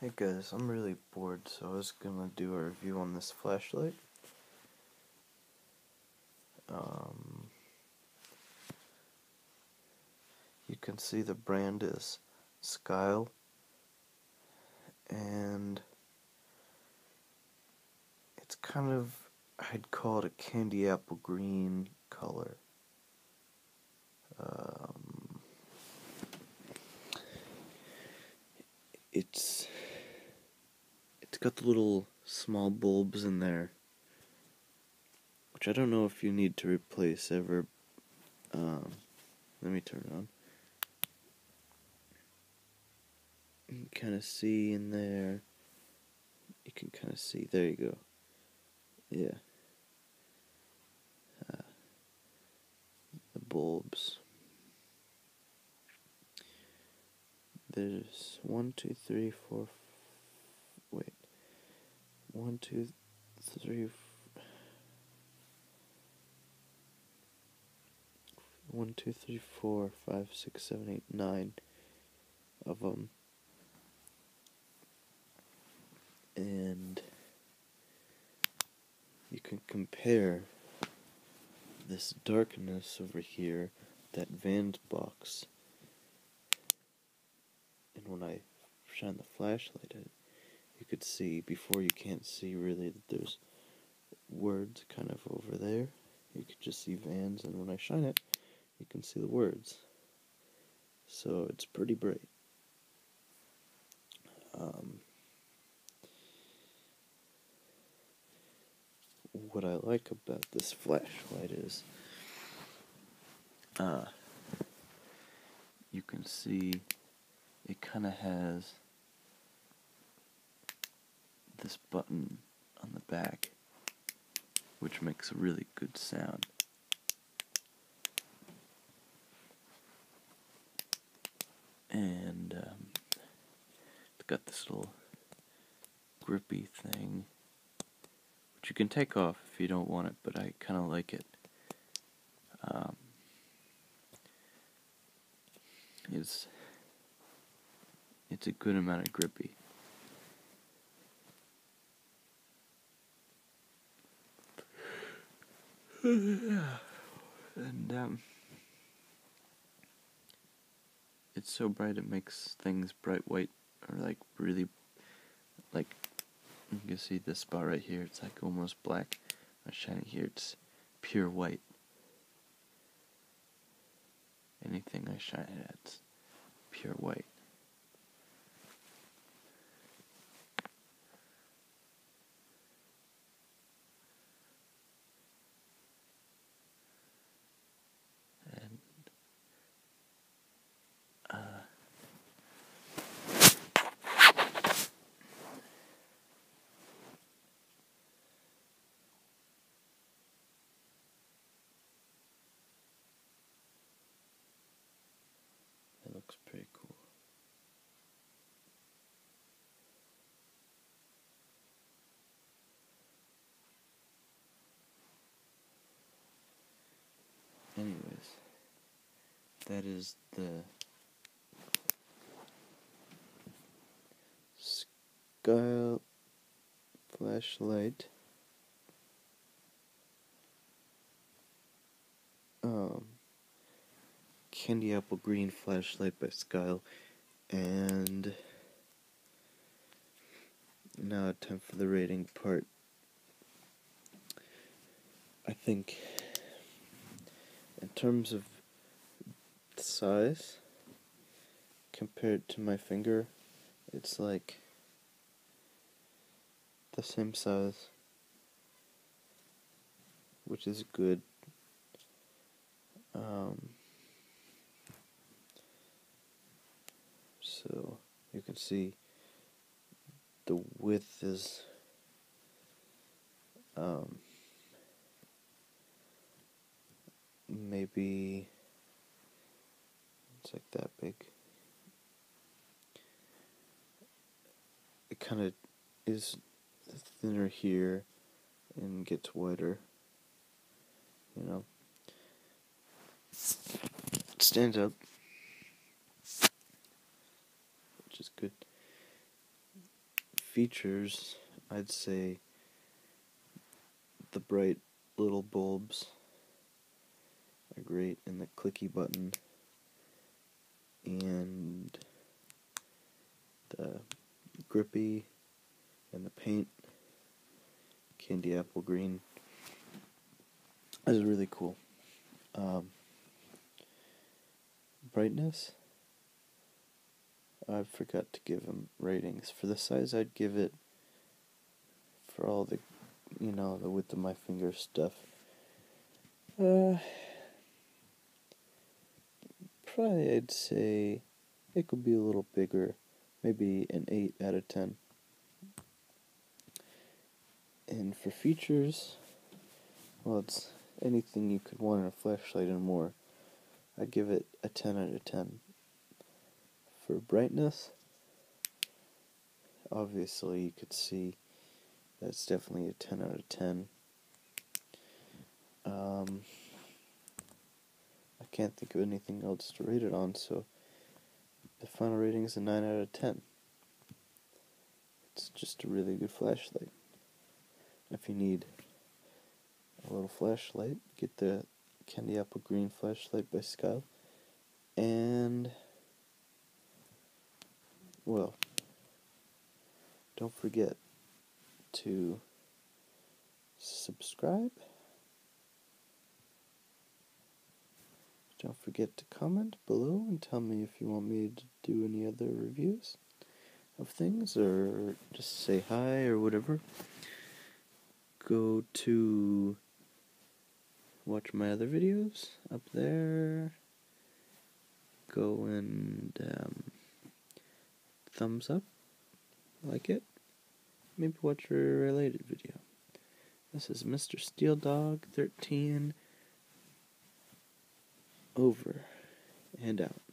Hey guys, I'm really bored, so I was gonna do a review on this flashlight. You can see the brand is Skyle, and it's kind of, I'd call it a candy apple green color. It's got the little small bulbs in there, which I don't know if you need to replace ever. Let me turn it on. You can kind of see in there. You can kind of see. There you go. Yeah. The bulbs. There's 1, 2, 3, 4. Wait. 1, 2, 3. 1, 2, 3, 4, 5, 6, 7, 8, 9 of them. And you can compare this darkness over here, that Vans box, and when I shine the flashlight at it, you could see, before you can't see really that there's words kind of over there. You could just see Vans, and when I shine it, you can see the words. So it's pretty bright. What I like about this flashlight is you can see it kind of has this button on the back, which makes a really good sound. And it's got this little grippy thing, which you can take off if you don't want it, but I kind of like it. It's a good amount of grippy. And it's so bright it makes things bright white, or like really, like, you can see this spot right here, it's like almost black. I'm shining here, it's pure white. Anything I shine it at, it's pure white. And it looks pretty cool. Anyways, that is the Skyle flashlight. Candy apple green flashlight by Skyle. And now time for the rating part. I think in terms of size compared to my finger, it's like the same size, which is good. So you can see the width is maybe it's like that big. It kind of is thinner here and gets wider, you know. It stands up, which is good. features, I'd say the bright little bulbs are great, and the clicky button, and the grippy, and the paint, candy apple green, is really cool. Brightness, I forgot to give them ratings. For the size, I'd give it, for all the, the width of my finger stuff, probably I'd say it could be a little bigger, maybe an 8 out of 10. And for features, well, it's anything you could want in a flashlight and more. I'd give it a 10 out of 10. For brightness, obviously you could see that's definitely a 10 out of 10. I can't think of anything else to rate it on, so the final rating is a 9 out of 10. It's just a really good flashlight. If you need a little flashlight, get the Candy Apple Green flashlight by Skyle. And, well, don't forget to subscribe. Don't forget to comment below and tell me if you want me to do any other reviews of things, or just say hi or whatever. Go to watch my other videos up there. Go and thumbs up, like it. Maybe watch a related video. This is Mr. Steel Dog 13, over and out.